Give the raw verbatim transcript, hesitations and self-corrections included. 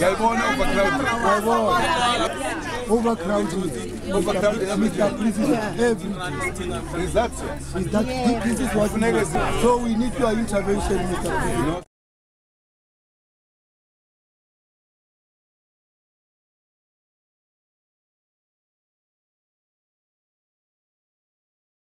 Overcrowding. Overcrowding. Mister President, everything. Is that so? Is that, this is what we need. So we need your intervention, Mister President.